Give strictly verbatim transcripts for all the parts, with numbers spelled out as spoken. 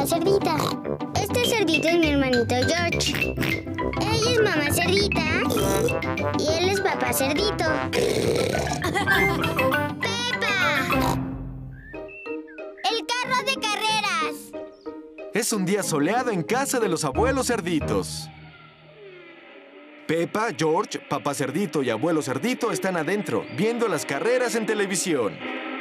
la Cerdita. Este cerdito es mi hermanito George. Ella es mamá cerdita y él es papá cerdito. ¡Pepa! ¡El carro de carreras! Es un día soleado en casa de los abuelos cerditos. Pepa, George, papá cerdito y abuelo cerdito están adentro, viendo las carreras en televisión.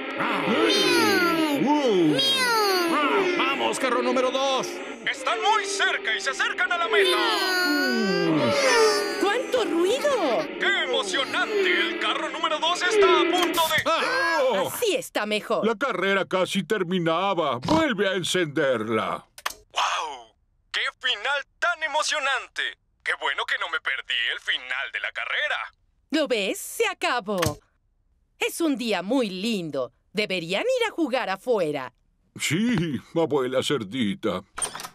¡Wow! ¡Vamos, carro número dos! ¡Están muy cerca y se acercan a la meta! ¡Cuánto ruido! ¡Qué emocionante! El carro número dos está a punto de... ¡Oh! Así está mejor. La carrera casi terminaba. Vuelve a encenderla. ¡Wow! ¡Qué final tan emocionante! ¡Qué bueno que no me perdí el final de la carrera! ¿Lo ves? Se acabó. Es un día muy lindo. Deberían ir a jugar afuera. Sí, abuela cerdita.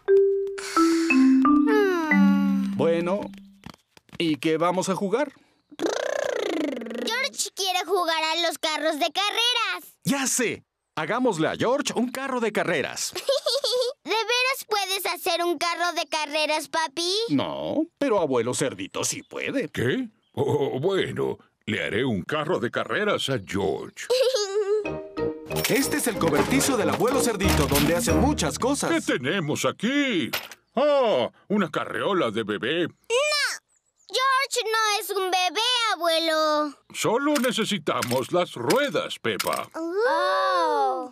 Bueno, ¿y qué vamos a jugar? George quiere jugar a los carros de carreras. ¡Ya sé! Hagámosle a George un carro de carreras. ¿De veras puedes hacer un carro de carreras, papi? No, pero abuelo cerdito sí puede. ¿Qué? Oh, bueno, le haré un carro de carreras a George. Este es el cobertizo del abuelo cerdito, donde hace muchas ¿Qué cosas. tenemos aquí? ¡Ah! Una carreola de bebé. ¡No! George no es un bebé, abuelo. Solo necesitamos las ruedas, Pepa. Oh.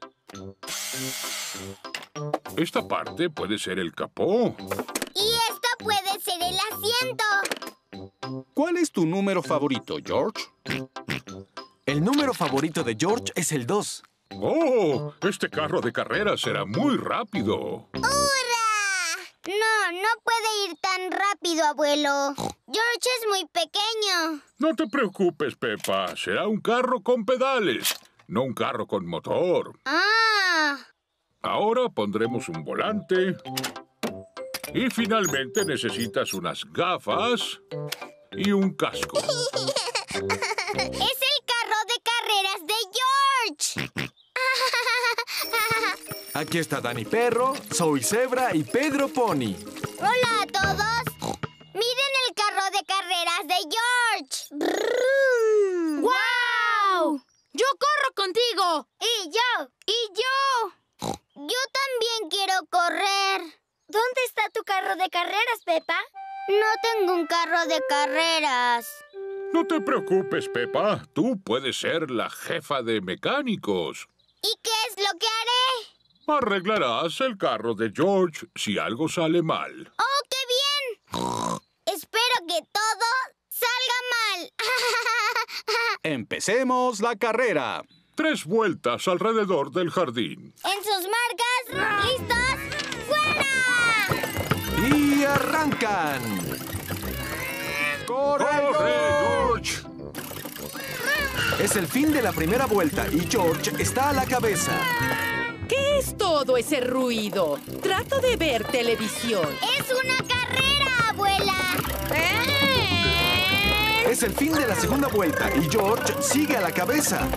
Esta parte puede ser el capó. Y esta puede ser el asiento. ¿Cuál es tu número favorito, George? El número favorito de George es el dos. ¡Oh! Este carro de carreras será muy rápido. ¡Hurra! No, no puede ir tan rápido, abuelo. George es muy pequeño. No te preocupes, Pepa. Será un carro con pedales, no un carro con motor. Ah. Ahora pondremos un volante. Y finalmente necesitas unas gafas y un casco. ¡Es el carro de carreras de George! Aquí está Dani Perro, Zoe Zebra y Pedro Pony. ¡Hola a todos! ¡Miren el carro de carreras de George! ¡Guau! ¡Yo corro contigo! ¡Y yo! ¡Y yo! Yo también quiero correr. ¿Dónde está tu carro de carreras, Pepa? No tengo un carro de carreras. No te preocupes, Pepa. Tú puedes ser la jefa de mecánicos. ¿Y qué es lo que haré? Arreglarás el carro de George si algo sale mal. ¡Oh, qué bien! Espero que todo salga mal. Empecemos la carrera. Tres vueltas alrededor del jardín. En sus marcas, listos, ¡fuera! Y arrancan. ¡Corre, ¡Corre, George! Es el fin de la primera vuelta y George está a la cabeza. ¿Qué es todo ese ruido? Trato de ver televisión. ¡Es una carrera, abuela! Es el fin de la segunda vuelta y George sigue a la cabeza.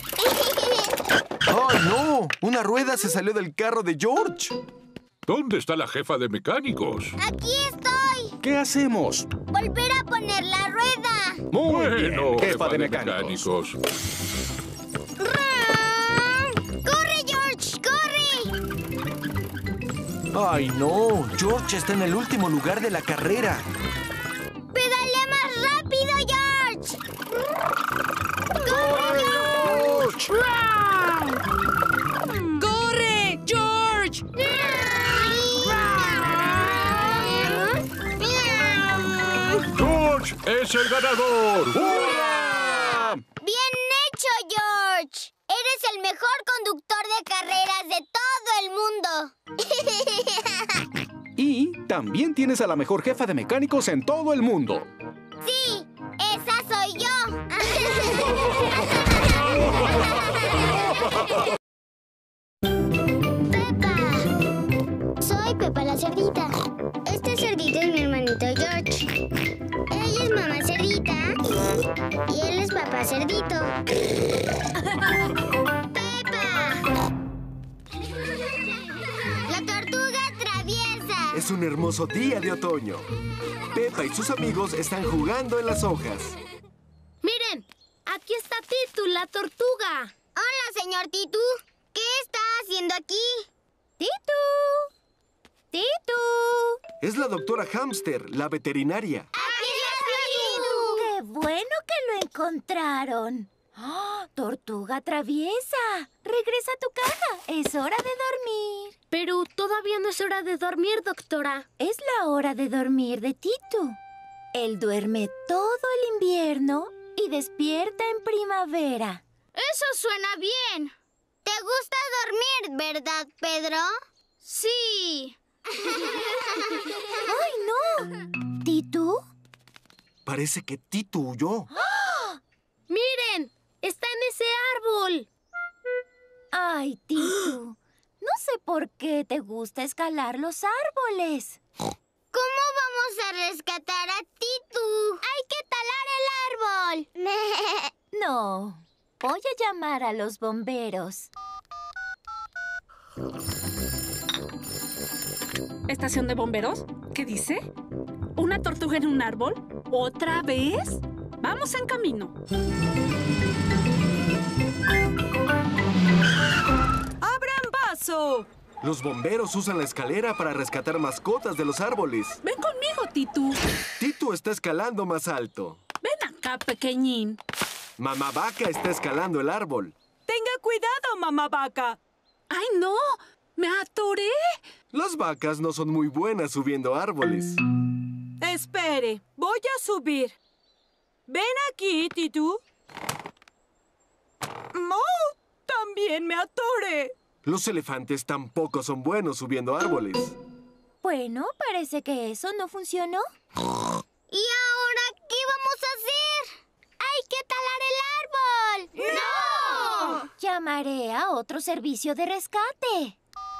¡Oh, no! Una rueda se salió del carro de George. ¿Dónde está la jefa de mecánicos? ¡Aquí estoy! ¿Qué hacemos? ¡Volver a poner la rueda! Muy Bueno, bien, jefa de mecánicos. ¡Corre, George! ¡Corre! ¡Ay, no! George está en el último lugar de la carrera. ¡Pedalea más rápido, George! ¡Corre, George! ¡Corre, George! ¡George es el ganador! ¡Hurra! ¡Bien hecho, George! Eres el mejor conductor de carreras de todo el mundo. Y también tienes a la mejor jefa de mecánicos en todo el mundo. Sí, esa soy yo. Pepa. Soy Pepa la cerdita. Este cerdito es mi hermanito George. Ella es mamá cerdita y él es papá cerdito. ¡Pepa! La tortuga Es un hermoso día de otoño. Peppa y sus amigos están jugando en las hojas. Miren, aquí está Titu, la tortuga. Hola, señor Titu. ¿Qué está haciendo aquí? ¡Titu! ¡Titu! Es la doctora Hamster, la veterinaria. ¡Aquí está Titu! ¡Qué bueno que lo encontraron! ¡Oh, tortuga traviesa! ¡Regresa a tu caja! ¡Es hora de dormir! Pero todavía no es hora de dormir, doctora. Es la hora de dormir de Titu. Él duerme todo el invierno y despierta en primavera. ¡Eso suena bien! ¿Te gusta dormir, verdad, Pedro? ¡Sí! ¡Ay, no! ¿Titu? Parece que Titu huyó. ¡Miren! ¡Está en ese árbol! ¡Ay, Titu! No sé por qué te gusta escalar los árboles. ¿Cómo vamos a rescatar a Titu? ¡Hay que talar el árbol! No. Voy a llamar a los bomberos. ¿Estación de bomberos? ¿Qué dice? ¿Una tortuga en un árbol? ¿Otra vez? Vamos en camino. ¡Abran paso! Los bomberos usan la escalera para rescatar mascotas de los árboles. Ven conmigo, Titu. Titu está escalando más alto. Ven acá, pequeñín. Mamá Vaca está escalando el árbol. Tenga cuidado, mamá vaca. ¡Ay, no! ¡Me atoré! Las vacas no son muy buenas subiendo árboles. Espere, voy a subir. Ven aquí, Titu. ¡Oh! También me atoré. Los elefantes tampoco son buenos subiendo árboles. Bueno, parece que eso no funcionó. ¿Y ahora qué vamos a hacer? ¡Hay que talar el árbol! ¡No! Llamaré a otro servicio de rescate.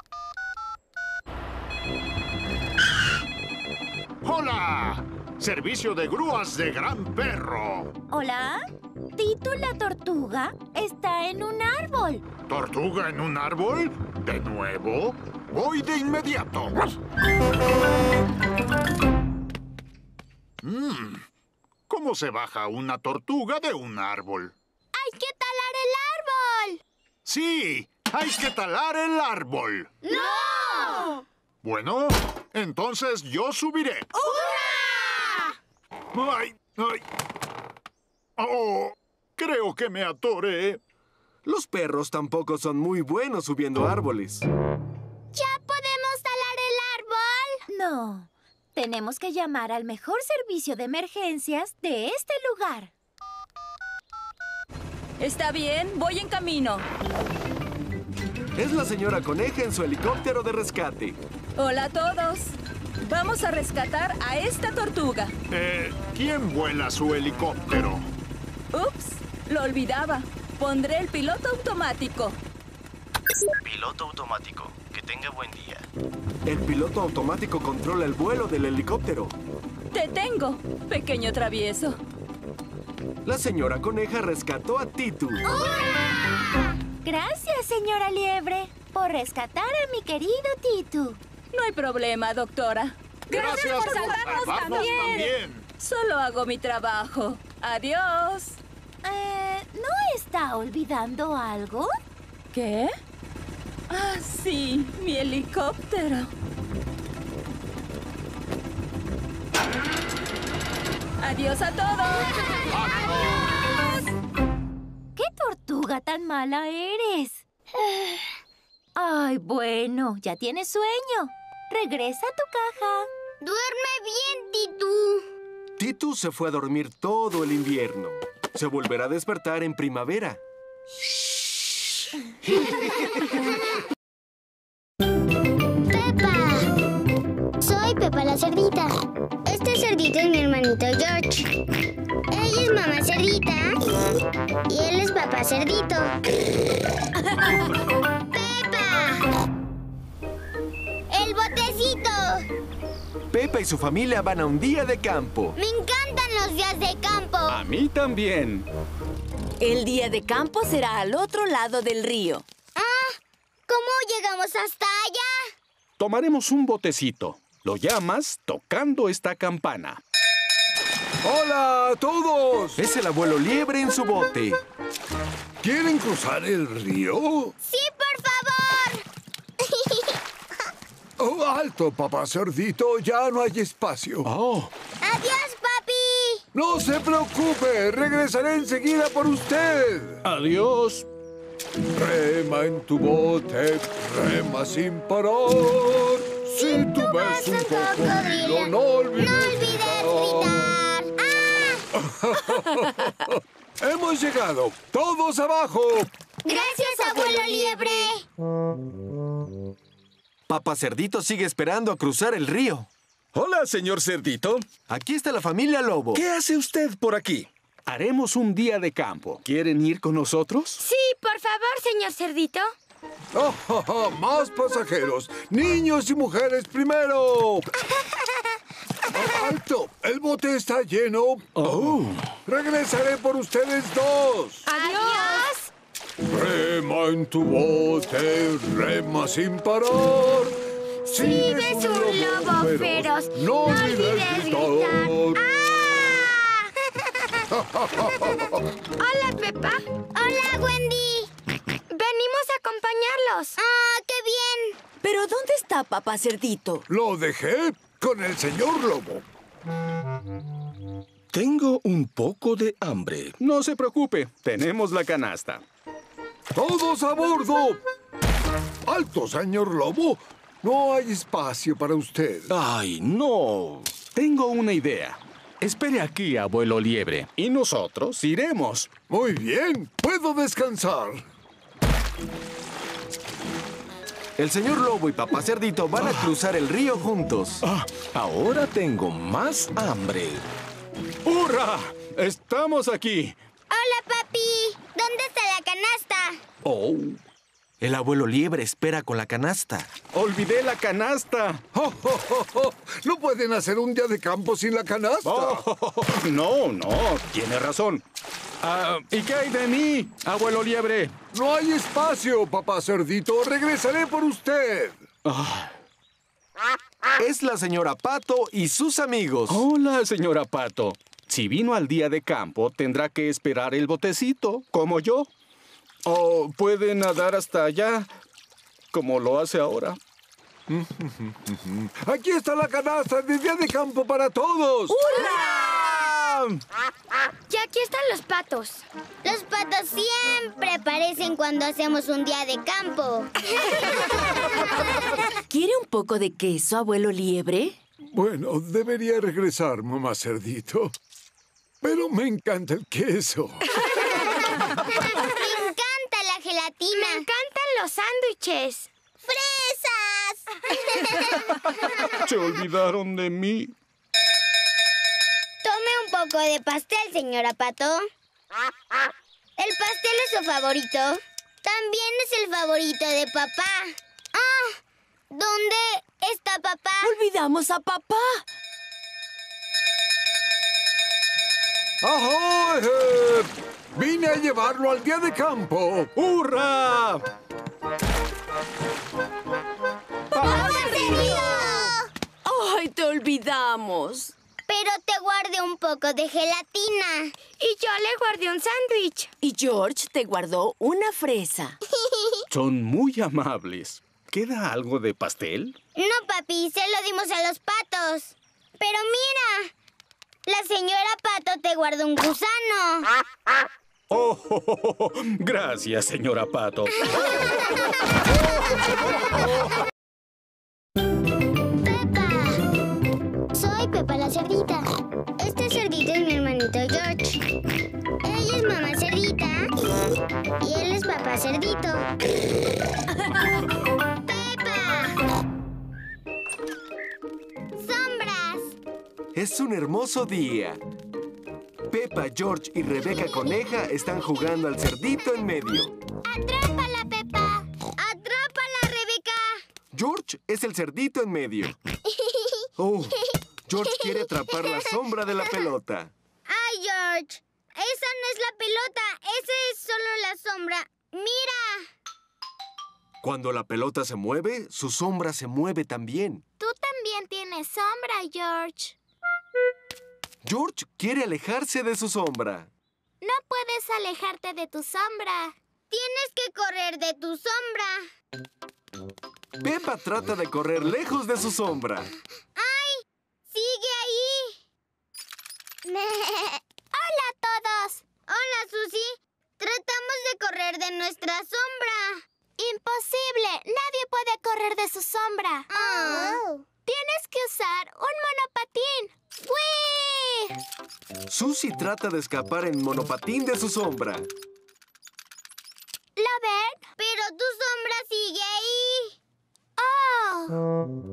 ¡Hola! Servicio de grúas de Gran Perro. ¿Hola? Titu la tortuga está en un árbol. ¿Tortuga en un árbol? ¿De nuevo? Voy de inmediato. Mm, ¿Cómo se baja una tortuga de un árbol? ¡Hay que talar el árbol! ¡Sí! ¡Hay que talar el árbol! ¡No! Bueno, entonces yo subiré. ¡Hurra! ¡Ay! ¡Ay! ¡Oh! Creo que me atoré. Los perros tampoco son muy buenos subiendo árboles. ¿Ya podemos talar el árbol? No. Tenemos que llamar al mejor servicio de emergencias de este lugar. Está bien, voy en camino. Es la señora Coneja en su helicóptero de rescate. Hola a todos. Vamos a rescatar a esta tortuga. Eh, ¿quién vuela su helicóptero? Ups, lo olvidaba. Pondré el piloto automático. Piloto automático. Que tenga buen día. El piloto automático controla el vuelo del helicóptero. Te tengo, pequeño travieso. La señora Coneja rescató a Titu. Gracias, señora Liebre, por rescatar a mi querido Titu. No hay problema, doctora. Gracias, por salvarnos Vamos también. también. Solo hago mi trabajo. Adiós. Eh, ¿no está olvidando algo? ¿Qué? Ah, sí, mi helicóptero. Adiós a todos. ¡Qué tortuga tan mala eres! Ay, bueno, ya tienes sueño. Regresa a tu caja. ¡Duerme bien, Titu! Titu se fue a dormir todo el invierno. Se volverá a despertar en primavera. ¡Pepa! Soy Pepa la cerdita. Este cerdito es mi hermanito George. Ella es mamá cerdita y él es papá cerdito. ¡Pepa! ¡El botecito! Peppa y su familia van a un día de campo. ¡Me encantan los días de campo! A mí también. El día de campo será al otro lado del río. Ah, ¿cómo llegamos hasta allá? Tomaremos un botecito. Lo llamas tocando esta campana. ¡Hola a todos! Es el abuelo liebre en su bote. ¿Quieren cruzar el río? ¡Sí, por favor! Oh, alto, papá cerdito. Ya no hay espacio. Oh. ¡Adiós, papi! No se preocupe. Regresaré enseguida por usted. Adiós. Rema en tu bote, rema sin parar. Si tú ves un cocodrilo, no olvides, no olvides gritar. ¡Ah! ¡Hemos llegado! ¡Todos abajo! ¡Gracias, abuelo liebre! Papá Cerdito sigue esperando a cruzar el río. Hola, señor Cerdito. Aquí está la familia Lobo. ¿Qué hace usted por aquí? Haremos un día de campo. ¿Quieren ir con nosotros? Sí, por favor, señor Cerdito. Oh, oh, oh, ¡más pasajeros! ¡Niños y mujeres primero! Oh, ¡alto! ¡El bote está lleno! Oh. ¡Regresaré por ustedes dos! ¡Adiós! Rema en tu bote, rema sin parar. Si ves un lobo feroz, no olvides gritar. Hola, Pepa. Hola, Wendy. Venimos a acompañarlos. ¡Ah, qué bien! ¿Pero dónde está Papá Cerdito? Lo dejé con el señor Lobo. Tengo un poco de hambre. No se preocupe, tenemos la canasta. ¡Todos a bordo! ¡Alto, señor Lobo! No hay espacio para usted. ¡Ay, no! Tengo una idea. Espere aquí, abuelo liebre, y nosotros iremos. Muy bien, puedo descansar. El señor Lobo y Papá Cerdito van a cruzar el río juntos. Ah, ahora tengo más hambre. ¡Hurra! ¡Estamos aquí! Hola, papi. ¿Dónde está la canasta? ¡Oh! El abuelo liebre espera con la canasta. ¡Olvidé la canasta! Oh, oh, oh, oh. ¿No pueden hacer un día de campo sin la canasta? Oh, no, no, tiene razón. Uh, ¿Y qué hay de mí, abuelo liebre? No hay espacio, papá Cerdito. Regresaré por usted. Oh. Es la señora Pato y sus amigos. Hola, señora Pato. Si vino al día de campo, tendrá que esperar el botecito, como yo. O puede nadar hasta allá, como lo hace ahora. Aquí está la canasta de día de campo para todos. ¡Hurra! Y aquí están los patos. Los patos siempre aparecen cuando hacemos un día de campo. ¿Quiere un poco de queso, abuelo liebre? Bueno, debería regresar, mamá Cerdito. Pero me encanta el queso. Me encanta la gelatina. Me encantan los sándwiches. ¡Fresas! Se olvidaron de mí. Tome un poco de pastel, señora Pato. ¿El pastel es su favorito? También es el favorito de papá. ¡Ah! ¿Dónde está papá? ¡Olvidamos a papá! ¡Ahoy! Eh, vine a llevarlo al día de campo. ¡Hurra! ¡Papá Cerdito! ¡Ay, te olvidamos! Pero te guardé un poco de gelatina. Y yo le guardé un sándwich. Y George te guardó una fresa. Son muy amables. ¿Queda algo de pastel? No, papi, se lo dimos a los patos. Pero mira, la señora Pato te guardó un gusano. Oh, oh, oh, oh. Gracias, señora Pato. Pepa, soy Pepa la cerdita. Este cerdito es mi hermanito George. Ella es mamá cerdita y él es papá cerdito. Es un hermoso día. Peppa, George y Rebeca Coneja están jugando al cerdito en medio. ¡Atrápala, Peppa! ¡Atrápala, Rebeca! George es el cerdito en medio. Oh, George quiere atrapar la sombra de la pelota. ¡Ay, George! Esa no es la pelota, esa es solo la sombra. ¡Mira! Cuando la pelota se mueve, su sombra se mueve también. ¿Tú también tienes tienes sombra, George. George quiere alejarse de su sombra. No puedes alejarte de tu sombra. Tienes que correr de tu sombra. Peppa trata de correr lejos de su sombra. ¡Ay! ¡Sigue ahí! ¡Hola a todos! Hola, Susie. Tratamos de correr de nuestra sombra. ¡Imposible! Nadie puede correr de su sombra. Oh. Tienes que usar un monopatín. ¡Wii! Susie trata de escapar en monopatín de su sombra. ¿Lo ven? Pero tu sombra sigue ahí.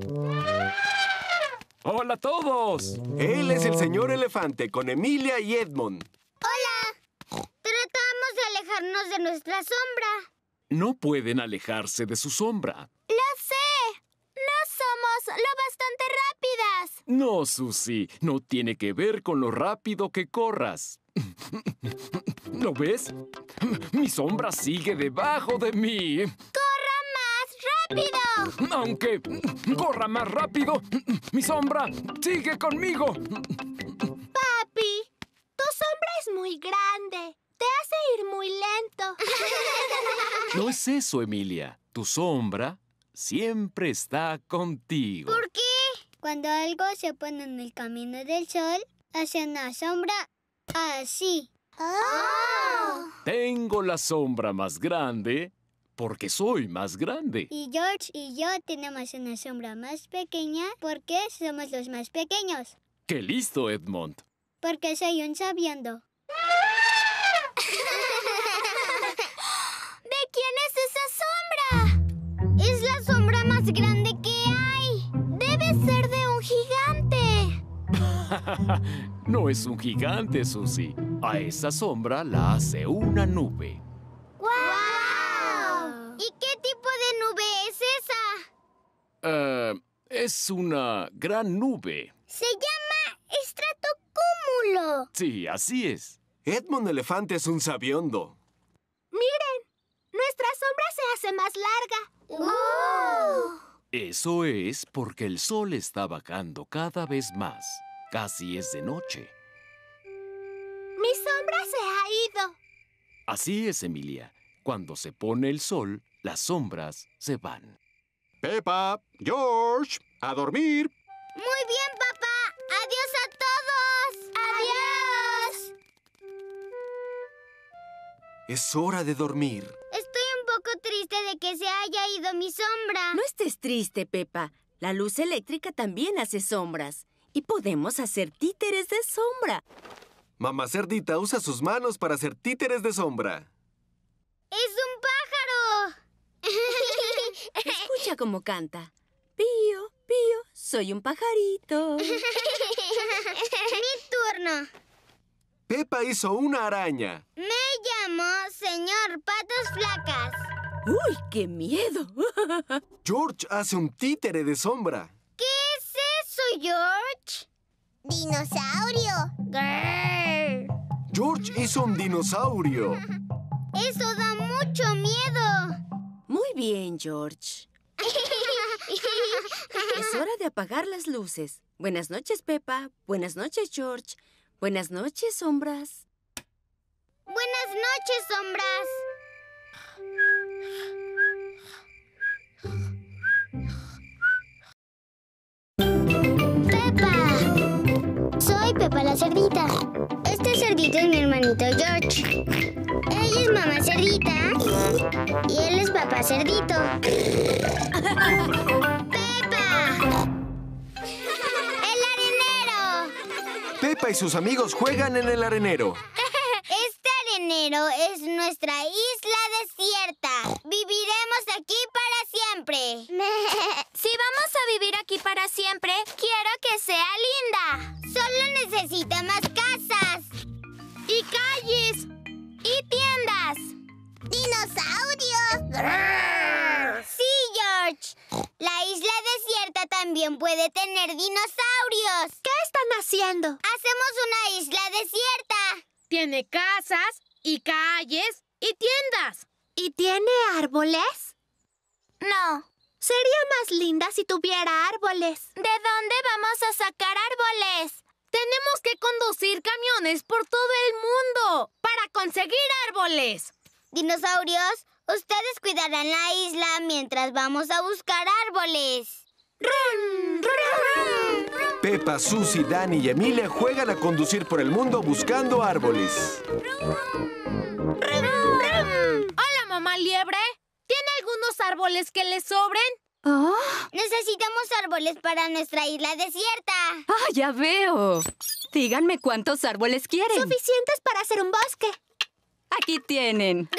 ¡Oh! ¡Hola a todos! Él es el señor Elefante con Emilia y Edmond. ¡Hola! Tratamos de alejarnos de nuestra sombra. No pueden alejarse de su sombra. ¡Lo sé! ¡No somos lo bastante rápidas! No, Susie, no tiene que ver con lo rápido que corras. ¿Lo ves? Mi sombra sigue debajo de mí. ¡Corra más rápido! Aunque corra más rápido, mi sombra sigue conmigo. Papi, tu sombra es muy grande. Te hace ir muy lento. No es eso, Emilia. Tu sombra siempre está contigo. ¿Por qué? Cuando algo se pone en el camino del sol, hace una sombra así. ¡Oh! Tengo la sombra más grande porque soy más grande. Y George y yo tenemos una sombra más pequeña porque somos los más pequeños. ¡Qué listo, Edmond! Porque soy un sabiondo. ¿De quién es esa sombra? Es la sombra más grande que hay. Debe ser de un gigante. No es un gigante, Susie. A esa sombra la hace una nube. ¡Guau! ¿Y qué tipo de nube es esa? Uh, es una gran nube. Se llama estratocúmulo. Sí, así es. Edmond Elefante es un sabiondo. Miren, nuestra sombra se hace más larga. ¡Oh! Eso es porque el sol está bajando cada vez más. Casi es de noche. Mi sombra se ha ido. Así es, Emilia. Cuando se pone el sol, las sombras se van. Peppa, George, a dormir. Muy bien, papá. Adiós a todos. Adiós. Es hora de dormir. Estoy un poco triste de que se haya ido mi sombra. No estés triste, Peppa. La luz eléctrica también hace sombras. Y podemos hacer títeres de sombra. Mamá Cerdita usa sus manos para hacer títeres de sombra. ¡Es un pájaro! Escucha cómo canta. Pío, pío, soy un pajarito. Mi turno. Peppa hizo una araña. Me llamo Señor Patas Flacas. ¡Uy, qué miedo! George hace un títere de sombra. ¿Qué es eso, George? Dinosaurio. Grrr. George hizo un dinosaurio. Eso da mucho miedo. Muy bien, George. Es hora de apagar las luces. Buenas noches, Peppa. Buenas noches, George. Buenas noches, sombras. Buenas noches, sombras. Peppa. Soy Peppa la cerdita. Este cerdito es mi hermanito George. Ella es mamá cerdita y él es papá cerdito. ¡Peppa! ¡El arenero! Peppa y sus amigos juegan en el arenero. Este arenero es nuestra isla desierta. Viviremos aquí para siempre. Si vamos a vivir aquí para siempre, quiero que sea linda. Solo necesita más casas. Y calles. Y tiendas. ¡Dinosaurios! ¡Grrr! Sí, George. La isla desierta también puede tener dinosaurios. ¿Qué están haciendo? Hacemos una isla desierta. Tiene casas y calles y tiendas. ¿Y tiene árboles? No. Sería más linda si tuviera árboles. ¿De dónde vamos a sacar árboles? Tenemos que conducir camiones por todo el mundo para conseguir árboles. Dinosaurios, ustedes cuidarán la isla mientras vamos a buscar árboles. ¡Rum, rum, rum! Peppa, Susie, Danny y Emilia juegan a conducir por el mundo buscando árboles. ¡Rum, rum! Hola, mamá liebre. ¿Tiene algunos árboles que le sobren? Oh. Necesitamos árboles para nuestra isla desierta. ¡Ah, ya veo! Díganme cuántos árboles quieren. Suficientes para hacer un bosque. Aquí tienen.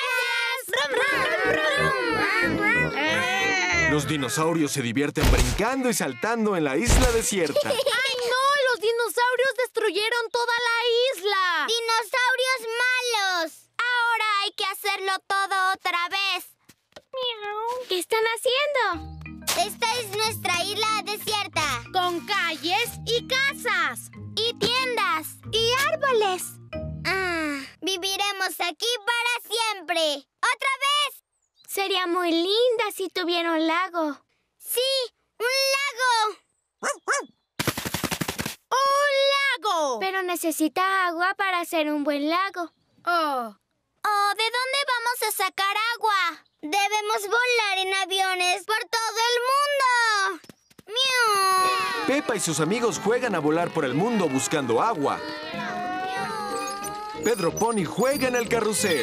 ¡Gracias! Los dinosaurios se divierten brincando y saltando en la isla desierta. ¡Ay, no! ¡Los dinosaurios destruyeron toda la isla! ¡Dinosaurios malos! Ahora hay que hacerlo todo otra vez. ¿Qué están haciendo? Esta es nuestra isla desierta. Con calles y casas. Y tiendas. Y árboles. Ah, viviremos aquí para siempre. ¡Otra vez! Sería muy linda si tuviera un lago. ¡Sí! ¡Un lago! ¡Un lago! Pero necesita agua para hacer un buen lago. Oh. Oh, ¿de dónde vamos a sacar agua? Debemos volar en aviones por todo el mundo. ¡Miau! Peppa y sus amigos juegan a volar por el mundo buscando agua. Pedro Pony juega en el carrusel.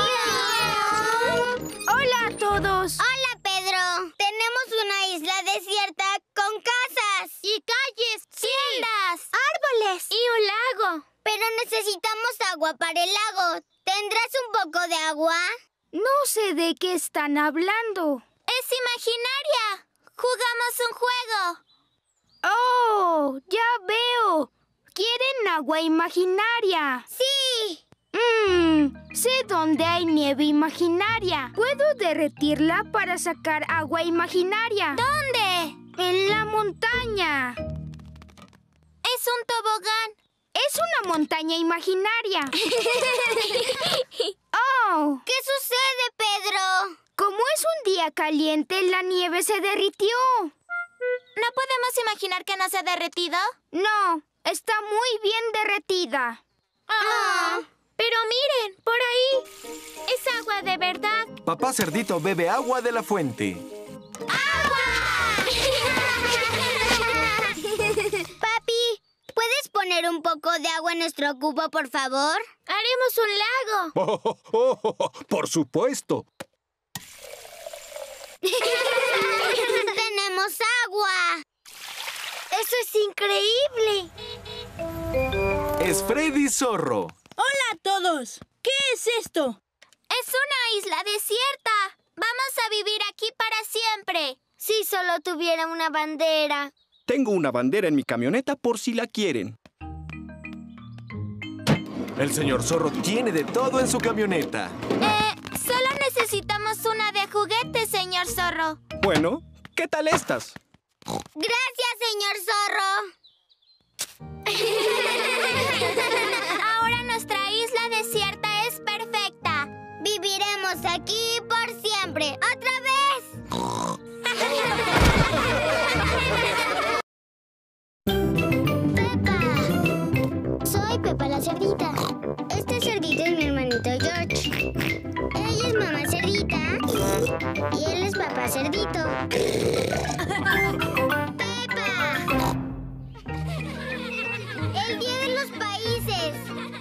¡Hola a todos! ¡Hola, Pedro! Tenemos una isla desierta con casas. Y calles. Tiendas. Árboles. Y un lago. Pero necesitamos agua para el lago. ¿Tendrás un poco de agua? No sé de qué están hablando. Es imaginaria. Jugamos un juego. Oh, ya veo. ¿Quieren agua imaginaria? ¡Sí! Mmm, sé dónde hay nieve imaginaria. Puedo derretirla para sacar agua imaginaria. ¿Dónde? En la montaña. Es un tobogán. Es una montaña imaginaria. ¡Oh! ¿Qué sucede, Pedro? Como es un día caliente, la nieve se derritió. ¿No podemos imaginar que no se ha derretido? No, está muy bien derretida. Ah. Pero miren, por ahí. Es agua de verdad. Papá Cerdito bebe agua de la fuente. ¡Agua! Papi, ¿puedes poner un poco de agua en nuestro cubo, por favor? Haremos un lago. Oh, oh, oh, oh, por supuesto. ¡Tenemos agua! ¡Eso es increíble! Es Freddy Zorro. ¡Hola a todos! ¿Qué es esto? Es una isla desierta. Vamos a vivir aquí para siempre. Si solo tuviera una bandera. Tengo una bandera en mi camioneta por si la quieren. El señor Zorro tiene de todo en su camioneta. Eh, solo necesitamos una de juguete, señor Zorro. Bueno, ¿qué tal estas? Gracias, señor Zorro. Ahora nuestra isla desierta es perfecta. Viviremos aquí por siempre. ¡Otra vez! Peppa. Soy Peppa la cerdita. Este cerdito es mi hermanito George. Ella es mamá cerdita y él es papá cerdito. ¡Peppa! ¡El día de los países!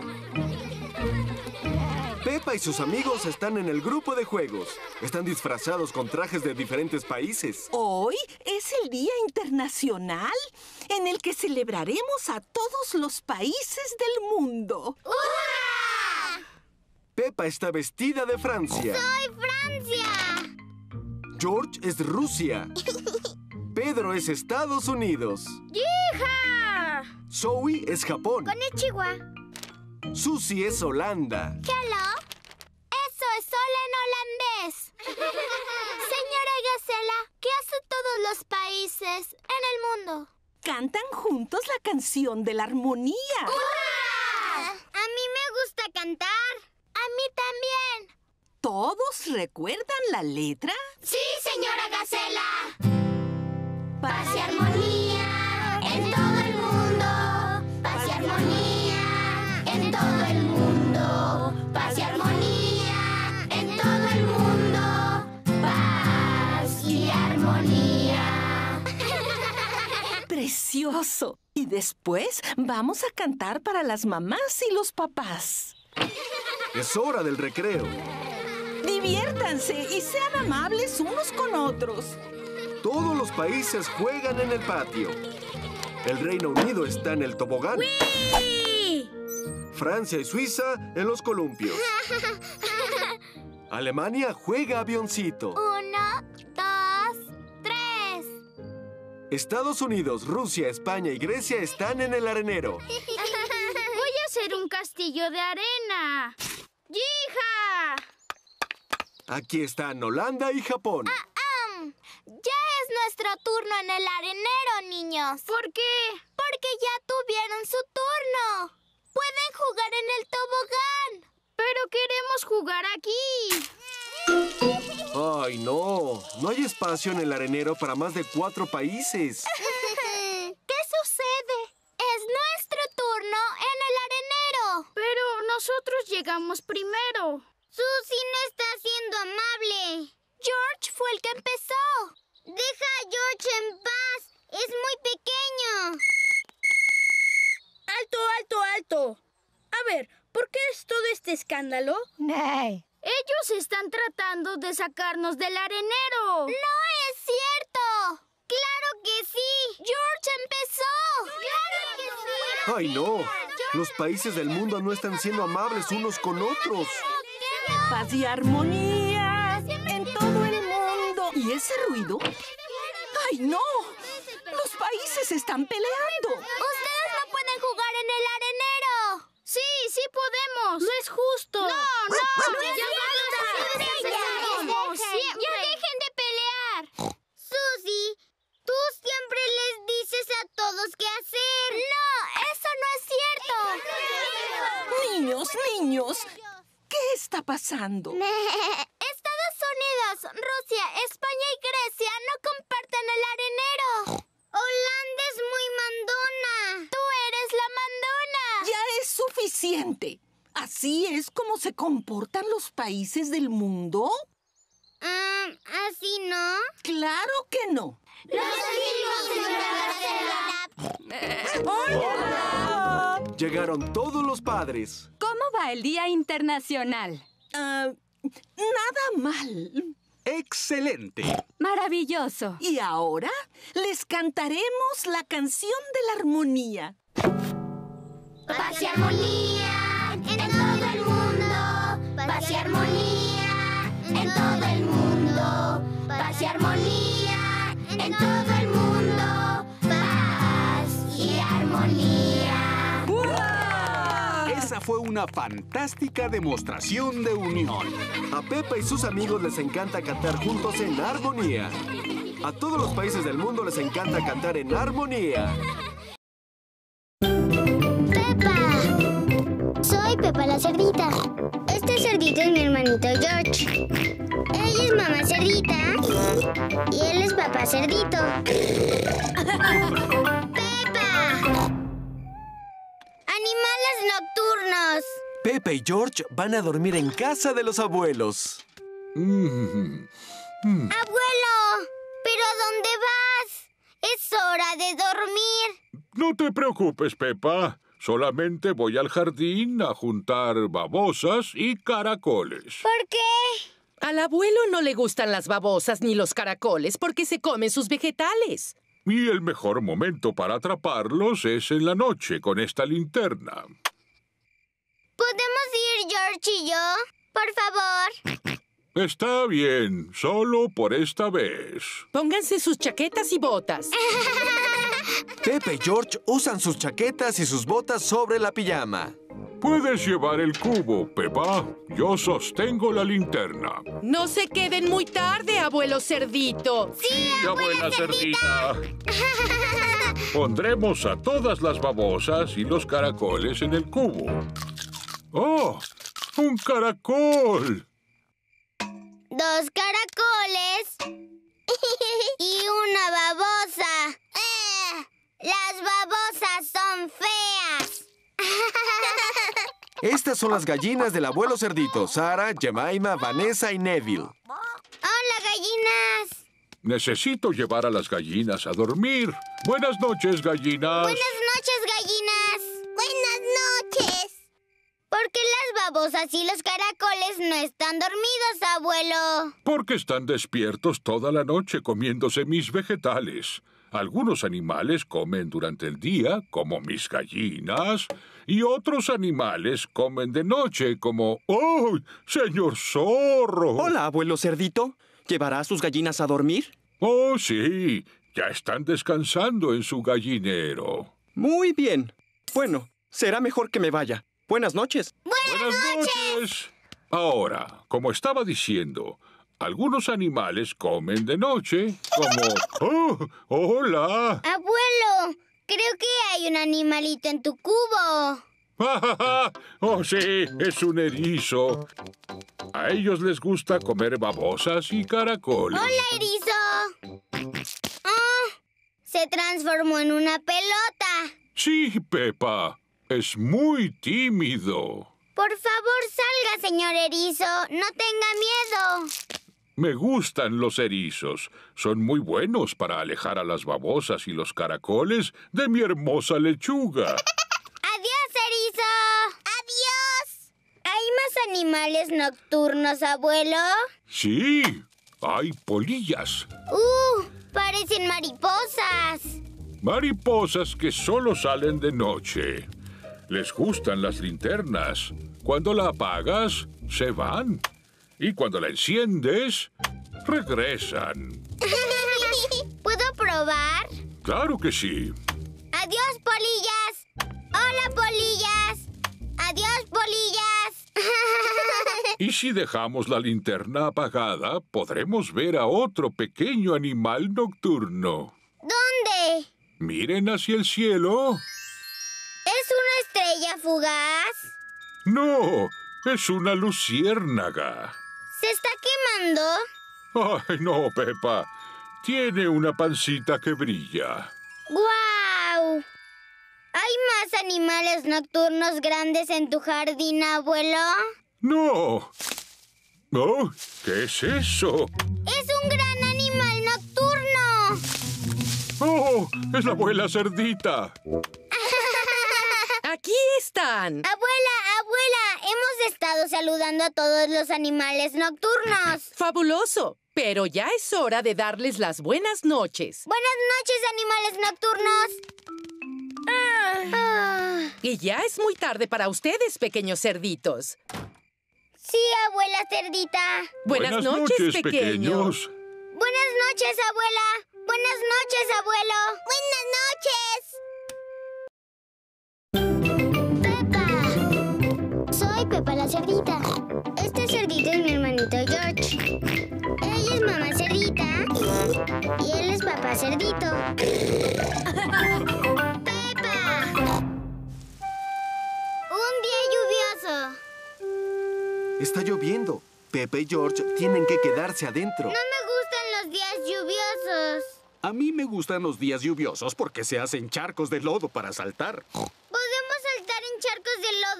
Peppa y sus amigos están en el grupo de juegos. Están disfrazados con trajes de diferentes países. Hoy es el Día Internacional en el que celebraremos a todos los países del mundo. ¡Hurra! Peppa está vestida de Francia. ¡Soy Francia! George es Rusia. Pedro es Estados Unidos. ¡Hija! Zoe es Japón. Konnichiwa. Susie es Holanda. Hello. Eso es hola en holandés. Señora Gacela, ¿qué hacen todos los países en el mundo? Cantan juntos la canción de la armonía. ¡Hurra! A mí me gusta cantar. A mí también. ¿Todos recuerdan la letra? ¡Sí, señora Gacela. Paz y armonía en todo el mundo. Paz y armonía en todo el mundo. Paz y armonía en todo el mundo. Paz y armonía. ¡Precioso! Y después vamos a cantar para las mamás y los papás. Es hora del recreo. Diviértanse y sean amables unos con otros. Todos los países juegan en el patio. El Reino Unido está en el tobogán. ¡Wii! Francia y Suiza en los columpios. Alemania juega avioncito. Uno, dos, tres. Estados Unidos, Rusia, España y Grecia están en el arenero. Voy a hacer un castillo de arena. ¡Yija! Aquí están Holanda y Japón. Ah, um, ya es nuestro turno en el arenero, niños. ¿Por qué? Porque ya tuvieron su turno. Pueden jugar en el tobogán. Pero queremos jugar aquí. ¡Ay, no! No hay espacio en el arenero para más de cuatro países. ¿Qué sucede? Es nuestro turno en el arenero. Pero nosotros llegamos primero. Susie no está siendo amable. George fue el que empezó. Deja a George en paz. Es muy pequeño. ¡Alto, alto, alto! A ver, ¿por qué es todo este escándalo? Nee. Ellos están tratando de sacarnos del arenero. ¡No es cierto! ¡Claro que sí! ¡George empezó! ¡Claro que sí! ¡Ay, no! Los países del mundo no están siendo amables unos con otros. Paz y armonía en todo el mundo. ¿Y ese ruido? ¡Ay, no! ¡Los países están peleando! ¡Ustedes no pueden jugar en el arenero! Sí, sí podemos. No es justo. No, no. Ya, ya basta. Como siempre. Ya dejen de pelear. Susie, tú siempre les dices a todos qué hacer. No, eso no es cierto. Niños, niños, ¿qué está pasando? Estados Unidos, Rusia, España y Grecia no comparten el arenero. Holanda es muy mandona. Tú eres la mandona. Ya es suficiente. ¿Así es como se comportan los países del mundo? Um, ¿Así no? ¡Claro que no! ¡Lo seguimos, señora ¡Hola! Llegaron todos los padres. ¿Cómo va el Día Internacional? Uh, nada mal. ¡Excelente! Maravilloso. Y ahora les cantaremos la canción de la armonía. Paz y armonía en todo el mundo. Paz y armonía en todo el mundo. Paz y armonía en todo el mundo. Paz y armonía. ¡Wow! Esa fue una fantástica demostración de unión. A Pepa y sus amigos les encanta cantar juntos en armonía. A todos los países del mundo les encanta cantar en armonía. Soy Pepa la cerdita. Este cerdito es mi hermanito George. Ella es mamá cerdita y él es papá cerdito. ¡Pepa! ¡Animales nocturnos! Pepa y George van a dormir en casa de los abuelos. Mm. Mm. ¡Abuelo! ¿Pero a dónde vas? Es hora de dormir. No te preocupes, Pepa. Solamente voy al jardín a juntar babosas y caracoles. ¿Por qué? Al abuelo no le gustan las babosas ni los caracoles porque se comen sus vegetales. Y el mejor momento para atraparlos es en la noche con esta linterna. ¿Podemos ir George y yo? Por favor. Está bien, solo por esta vez. Pónganse sus chaquetas y botas. Pepa y George usan sus chaquetas y sus botas sobre la pijama. Puedes llevar el cubo, Pepa. Yo sostengo la linterna. No se queden muy tarde, abuelo cerdito. Sí, abuela cerdita. Pondremos a todas las babosas y los caracoles en el cubo. ¡Oh! ¡Un caracol! Dos caracoles. Estas son las gallinas del abuelo cerdito. Sara, Jemima, Vanessa y Neville. ¡Hola, gallinas! Necesito llevar a las gallinas a dormir. Buenas noches, gallinas. Buenas noches, gallinas. Buenas noches. ¿Por qué las babosas y los caracoles no están dormidos, abuelo? Porque están despiertos toda la noche comiéndose mis vegetales. Algunos animales comen durante el día, como mis gallinas, y otros animales comen de noche, como... ¡Oh, señor zorro! Hola, abuelo cerdito. ¿Llevará a sus gallinas a dormir? Oh, sí. Ya están descansando en su gallinero. Muy bien. Bueno, será mejor que me vaya. Buenas noches. Buenas, Buenas noches. noches. Ahora, como estaba diciendo... Algunos animales comen de noche, como... ¡Oh, hola! Abuelo, creo que hay un animalito en tu cubo. ¡Oh, sí! Es un erizo. A ellos les gusta comer babosas y caracoles. ¡Hola, erizo! Oh, se transformó en una pelota. Sí, Pepa. Es muy tímido. Por favor, salga, señor erizo. No tenga miedo. Me gustan los erizos. Son muy buenos para alejar a las babosas y los caracoles de mi hermosa lechuga. ¡Adiós, erizo! ¡Adiós! ¿Hay más animales nocturnos, abuelo? Sí, hay polillas. ¡Uh! Parecen mariposas. Mariposas que solo salen de noche. Les gustan las linternas. Cuando la apagas, se van. Y cuando la enciendes, regresan. ¿Puedo probar? Claro que sí. ¡Adiós, polillas! ¡Hola, polillas! ¡Adiós, polillas! Y si dejamos la linterna apagada, podremos ver a otro pequeño animal nocturno. ¿Dónde? Miren hacia el cielo. ¿Es una estrella fugaz? No, es una luciérnaga. ¿Se está quemando? Ay, no, Pepa. Tiene una pancita que brilla. ¡Guau! ¿Hay más animales nocturnos grandes en tu jardín, abuelo? ¡No! Oh, ¿qué es eso? ¡Es un gran animal nocturno! ¡Oh! ¡Es la abuela cerdita! ¡Aquí están! ¡Abuela, abuela! Hemos estado saludando a todos los animales nocturnos. ¡Fabuloso! Pero ya es hora de darles las buenas noches. ¡Buenas noches, animales nocturnos! Ah. Y ya es muy tarde para ustedes, pequeños cerditos. Sí, abuela cerdita. Buenas, buenas noches, noches pequeños. pequeños. Buenas noches, abuela. Buenas noches, abuelo. Buenas noches. Pepa. Soy Pepa la cerdita. Este cerdito es mi hermanito George. Ella es mamá cerdita y él es papá cerdito. ¡Pepa! Un día lluvioso. Está lloviendo. Pepe y George tienen que quedarse adentro. No me gustan los días lluviosos. A mí me gustan los días lluviosos porque se hacen charcos de lodo para saltar. ¿Podemos saltar en charcos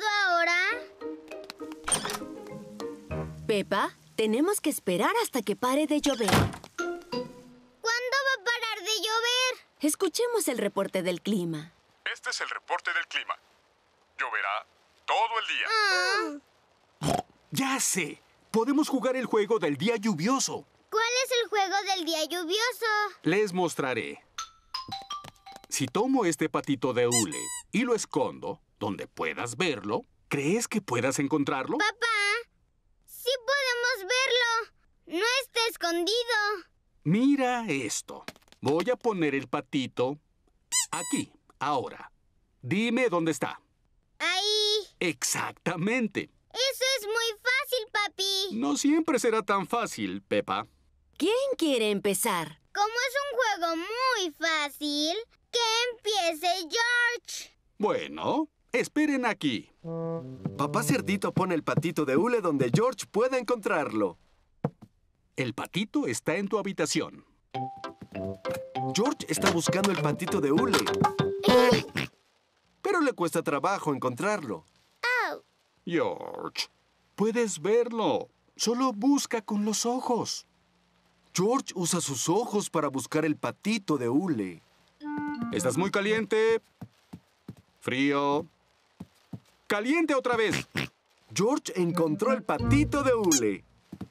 de lodo ahora? Pepa, tenemos que esperar hasta que pare de llover. ¿Cuándo va a parar de llover? Escuchemos el reporte del clima. Este es el reporte del clima. Lloverá todo el día. Ah. ¡Ya sé! Podemos jugar el juego del día lluvioso. ¿Cuál es el juego del día lluvioso? Les mostraré. Si tomo este patito de hule y lo escondo donde puedas verlo, ¿crees que puedas encontrarlo? Papá, sí podemos verlo. No está escondido. Mira esto. Voy a poner el patito aquí, ahora. Dime dónde está. Ahí. Exactamente. Eso es muy fácil, papi. No siempre será tan fácil, Pepa. ¿Quién quiere empezar? Como es un juego muy fácil, que empiece George. Bueno, esperen aquí. Papá cerdito pone el patito de hule donde George pueda encontrarlo. El patito está en tu habitación. George está buscando el patito de hule. Pero le cuesta trabajo encontrarlo. Oh. George, puedes verlo. Solo busca con los ojos. George usa sus ojos para buscar el patito de hule. Estás muy caliente. Frío. Caliente otra vez. George encontró el patito de hule.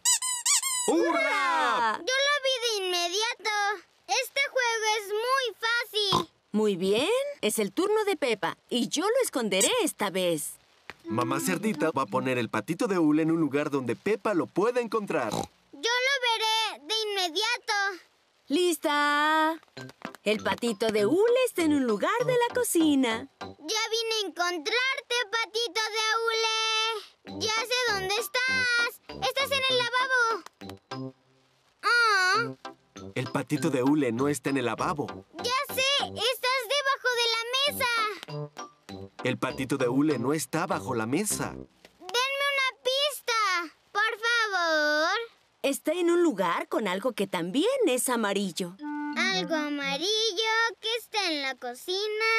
¡Hurra! Yo lo vi de inmediato. Este juego es muy fácil. Muy bien. Es el turno de Peppa. Y yo lo esconderé esta vez. Mamá Cerdita va a poner el patito de hule en un lugar donde Peppa lo pueda encontrar. Yo lo veré de inmediato. ¡Lista! El patito de hule está en un lugar de la cocina. Ya vine a encontrarte, patito de hule. Ya sé dónde estás. Estás en el lavabo. Oh. El patito de hule no está en el lavabo. Ya sé, estás debajo de la mesa. El patito de hule no está bajo la mesa. Denme una pista, por favor. Está en un lugar con algo que también es amarillo. Algo amarillo que está en la cocina.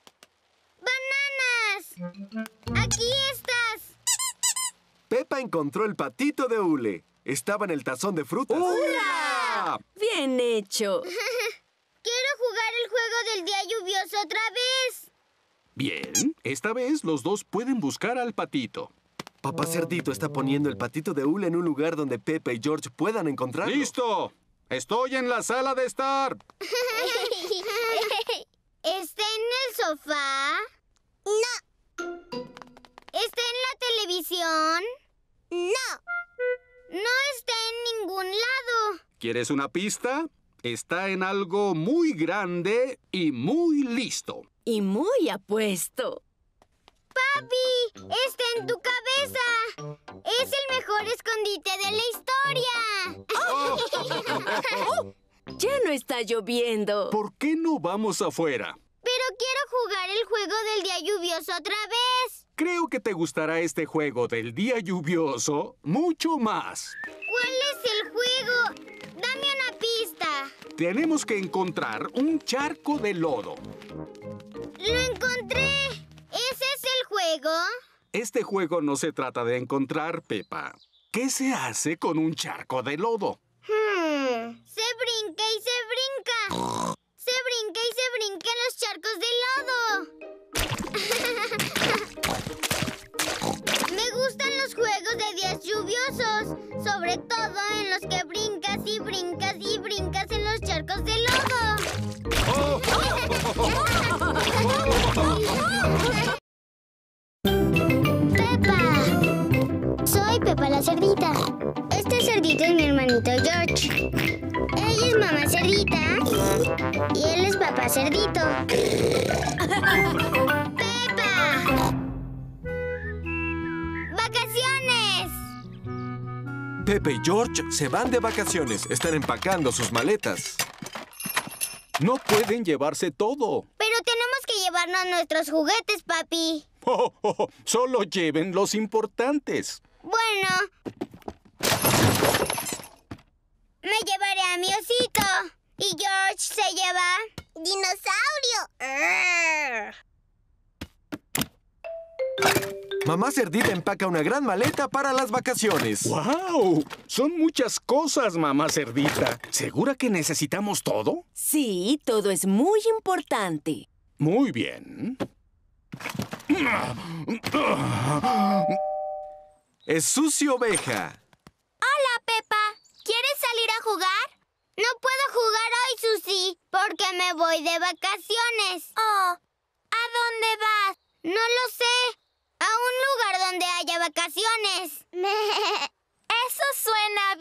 ¡Bananas! ¡Aquí estás! Peppa encontró el patito de hule. Estaba en el tazón de frutas. ¡Hurra! ¡Bien hecho! Quiero jugar el juego del día lluvioso otra vez. Bien, esta vez los dos pueden buscar al patito. Papá Cerdito está poniendo el patito de hule en un lugar donde Peppa y George puedan encontrarlo. ¡Listo! Estoy en la sala de estar. ¿Está en el sofá? No. ¿Está en la televisión? No. No está en ningún lado. ¿Quieres una pista? Está en algo muy grande y muy listo. Y muy apuesto. ¡Papi! ¡Está en tu cabeza! ¡Es el mejor escondite de la historia! Ya no está lloviendo. ¿Por qué no vamos afuera? Pero quiero jugar el juego del día lluvioso otra vez. Creo que te gustará este juego del día lluvioso mucho más. ¿Cuál es el juego? Dame una pista. Tenemos que encontrar un charco de lodo. ¡Lo encontré! ¿Ese es el juego? Este juego no se trata de encontrar, Peppa. ¿Qué se hace con un charco de lodo? Hmm. Se brinca y se brinca. Se brinca y se brinca en los charcos de lodo. Me gustan los juegos de días lluviosos, sobre todo en los que brincas y brincas y brincas en los charcos de lodo. ¡Oh! ¡Peppa! Soy Peppa la Cerdita. Este cerdito es mi hermanito George. Ella es mamá cerdita y él es papá cerdito. ¡Peppa! ¡Vacaciones! Peppa y George se van de vacaciones. Están empacando sus maletas. No pueden llevarse todo. Pero tenemos que llevarnos nuestros juguetes, papi. Oh, oh, oh, solo lleven los importantes. Bueno. Me llevaré a mi osito. Y George se lleva... ¡dinosaurio! Mamá Cerdita empaca una gran maleta para las vacaciones. ¡Wow! Son muchas cosas, mamá Cerdita. ¿Segura que necesitamos todo? Sí, todo es muy importante. Muy bien. Es Susi Oveja. Hola, Peppa. ¿Quieres salir a jugar? No puedo jugar hoy, Susi, porque me voy de vacaciones. Oh, ¿a dónde vas? No lo sé. A un lugar donde haya vacaciones. Eso suena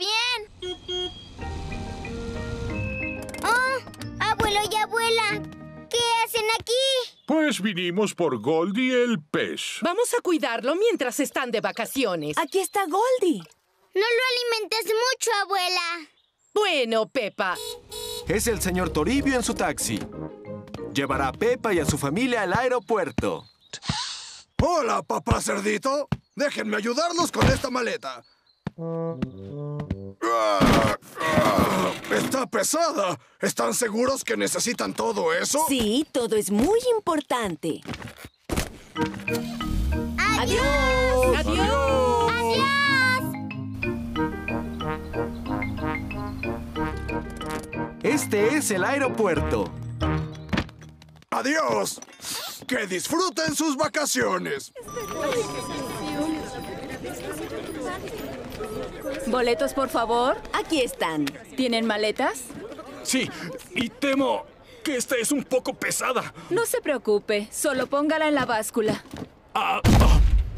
bien. Oh, abuelo y abuela, ¿qué hacen aquí? Pues vinimos por Goldie el pez. Vamos a cuidarlo mientras están de vacaciones. Aquí está Goldie. No lo alimentes mucho, abuela. Bueno, Peppa. Es el señor Toribio en su taxi. Llevará a Peppa y a su familia al aeropuerto. Hola, papá Cerdito. Déjenme ayudarlos con esta maleta. Está pesada. ¿Están seguros que necesitan todo eso? Sí, todo es muy importante. ¡Adiós! Adiós. ¡Adiós! ¡Adiós! Este es el aeropuerto. ¡Adiós! ¡Que disfruten sus vacaciones! ¿Boletos, por favor? Aquí están. ¿Tienen maletas? Sí, y temo que esta es un poco pesada. No se preocupe, solo póngala en la báscula. Ah, ah.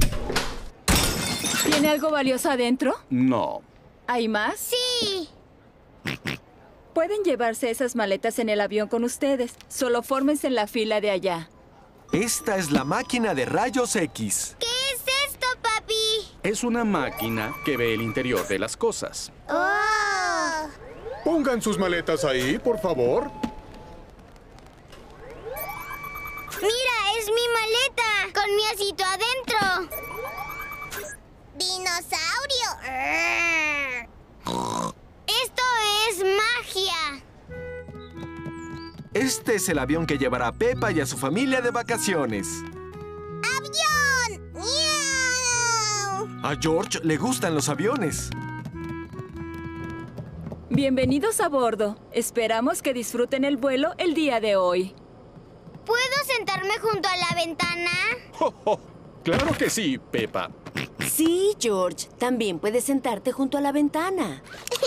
¿Tiene algo valioso adentro? No. ¿Hay más? Sí. Pueden llevarse esas maletas en el avión con ustedes. Solo fórmense en la fila de allá. Esta es la máquina de rayos X. ¿Qué es esto, papi? Es una máquina que ve el interior de las cosas. ¡Oh! Pongan sus maletas ahí, por favor. ¡Mira, es mi maleta! ¡Con mi osito adentro! ¡Dinosaurio! ¡Esto es magia! Este es el avión que llevará a Peppa y a su familia de vacaciones. ¡Avión! ¡Miau! A George le gustan los aviones. Bienvenidos a bordo. Esperamos que disfruten el vuelo el día de hoy. ¿Puedo sentarme junto a la ventana? ¡Oh, oh! ¡Claro que sí, Peppa! Sí, George. También puedes sentarte junto a la ventana.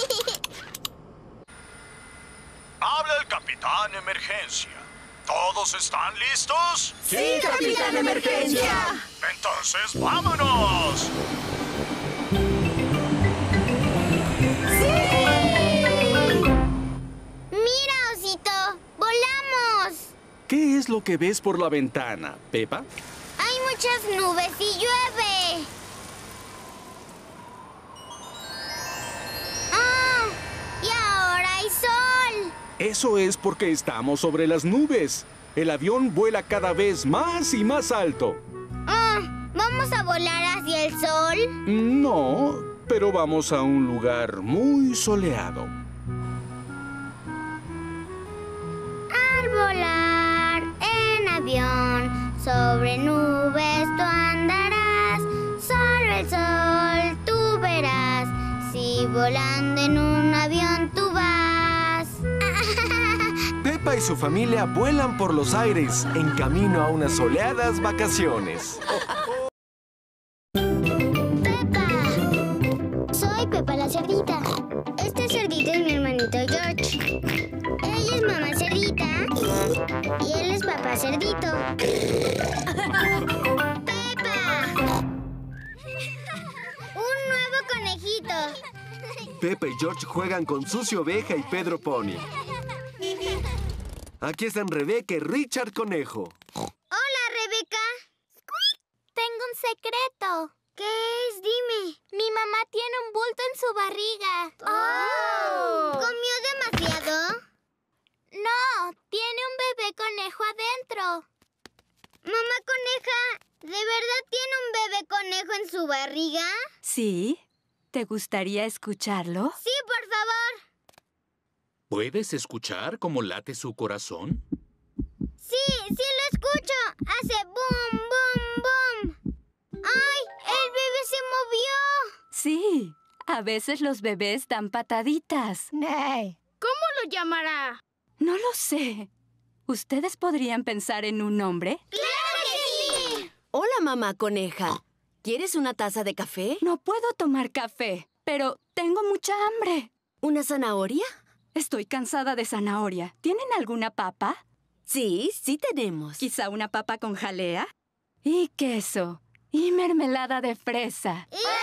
Habla el Capitán Emergencia. ¿Todos están listos? ¡Sí, Capitán Emergencia! Entonces, ¡vámonos! ¡Mira, osito! ¡Volamos! ¿Qué es lo que ves por la ventana, Peppa? Hay muchas nubes y llueve. ¡Ah! ¡Y ahora hay sol! Eso es porque estamos sobre las nubes. El avión vuela cada vez más y más alto. Ah, ¿vamos a volar hacia el sol? No, pero vamos a un lugar muy soleado. Al volar en avión sobre nubes tú andarás. Solo el sol tú verás. Si volando en un avión tú vas. Peppa y su familia vuelan por los aires en camino a unas soleadas vacaciones. ¡Peppa! Soy Peppa la cerdita. Este cerdito es mi hermanito George. Ella es mamá cerdita y él es papá cerdito. ¡Peppa! ¡Un nuevo conejito! Peppa y George juegan con Susi Oveja y Pedro Pony. Aquí están Rebeca y Richard Conejo. ¡Hola, Rebeca! Tengo un secreto. ¿Qué es? Dime. Mi mamá tiene un bulto en su barriga. ¡Oh! ¿Comió demasiado? No, tiene un bebé conejo adentro. Mamá coneja, ¿de verdad tiene un bebé conejo en su barriga? ¿Sí? ¿Te gustaría escucharlo? Sí, por favor. ¿Puedes escuchar cómo late su corazón? Sí, sí lo escucho. Hace boom, boom, boom. ¡Ay! ¡El bebé se movió! Sí, a veces los bebés dan pataditas. ¿Cómo lo llamará? No lo sé. ¿Ustedes podrían pensar en un nombre? ¡Claro que sí! Hola, mamá coneja. ¿Quieres una taza de café? No puedo tomar café, pero tengo mucha hambre. ¿Una zanahoria? Estoy cansada de zanahoria. ¿Tienen alguna papa? Sí, sí tenemos. ¿Quizá una papa con jalea? Y queso. Y mermelada de fresa.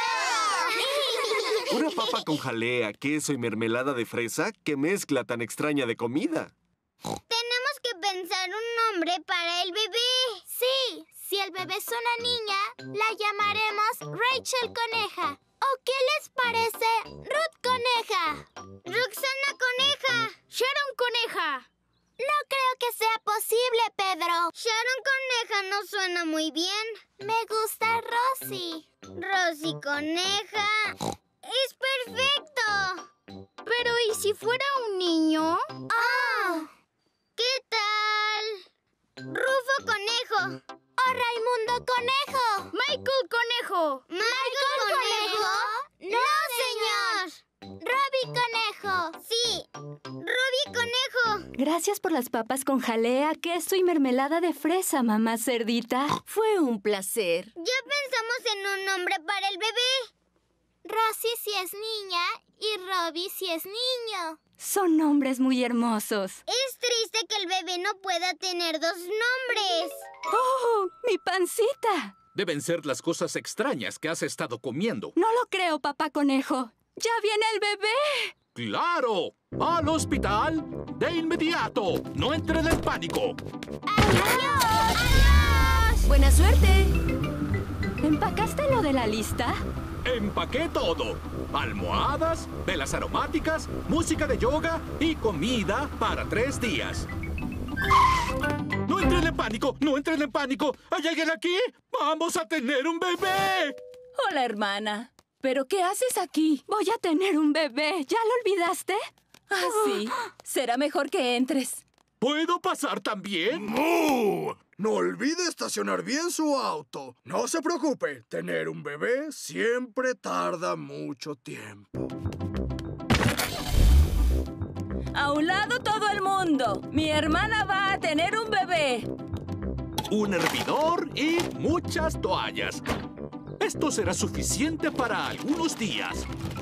Una papa con jalea, queso y mermelada de fresa. ¿Qué mezcla tan extraña de comida? Tenemos que pensar un nombre para el bebé. Sí, si el bebé es una niña, la llamaremos Rachel Coneja. ¿O qué les parece Ruth Coneja? Roxana Coneja. Sharon Coneja. No creo que sea posible, Pedro. Sharon Coneja no suena muy bien. Me gusta Rosy. Rosy Coneja. ¡Es perfecto! Pero ¿y si fuera un niño? ¡Ah! ¿Qué tal? Rufo Conejo. Raimundo Conejo! ¡Michael Conejo! ¿Michael Conejo? ¡No, señor! ¡Robbie Conejo! Sí, Robbie Conejo. Gracias por las papas con jalea, queso y mermelada de fresa, mamá cerdita. Fue un placer. Ya pensamos en un nombre para el bebé. Rosie si es niña y Robbie si es niño. Son nombres muy hermosos. Es triste que el bebé no pueda tener dos nombres. ¡Oh, mi pancita! Deben ser las cosas extrañas que has estado comiendo. No lo creo, papá conejo. ¡Ya viene el bebé! ¡Claro! ¡Al hospital! ¡De inmediato! ¡No entren en pánico! ¡Adiós! ¡Adiós! ¡Buena suerte! ¿Empacaste lo de la lista? Empaqué todo. Almohadas, velas aromáticas, música de yoga y comida para tres días. ¡No entren en pánico! ¡No entren en pánico! ¿Hay alguien aquí? ¡Vamos a tener un bebé! Hola, hermana. ¿Pero qué haces aquí? Voy a tener un bebé. ¿Ya lo olvidaste? Ah, sí. Será mejor que entres. ¿Puedo pasar también? ¡Mu! No olvide estacionar bien su auto. No se preocupe, tener un bebé siempre tarda mucho tiempo. ¡A un lado todo el mundo! ¡Mi hermana va a tener un bebé! Un hervidor y muchas toallas. Esto será suficiente para algunos días.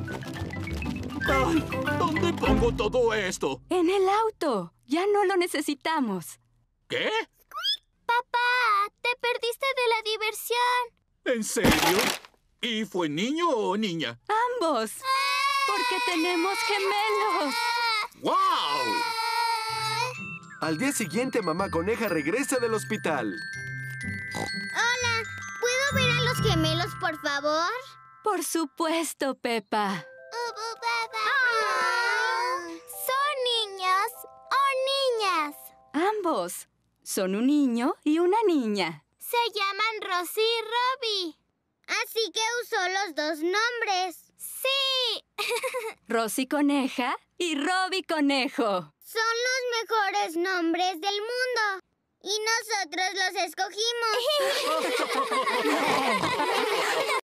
¡Ay! ¿Dónde pongo todo esto? En el auto. Ya no lo necesitamos. ¿Qué? Papá, te perdiste de la diversión. ¿En serio? ¿Y fue niño o niña? Ambos. Porque tenemos gemelos. ¡Wow! Al día siguiente, mamá coneja regresa del hospital. Hola, ¿puedo ver a los gemelos, por favor? Por supuesto, Pepa. ¿Son niños o niñas? Ambos. Son un niño y una niña. Se llaman Rosie y Robbie. Así que usó los dos nombres. ¡Sí! Rosie Coneja y Robbie Conejo. Son los mejores nombres del mundo. Y nosotros los escogimos.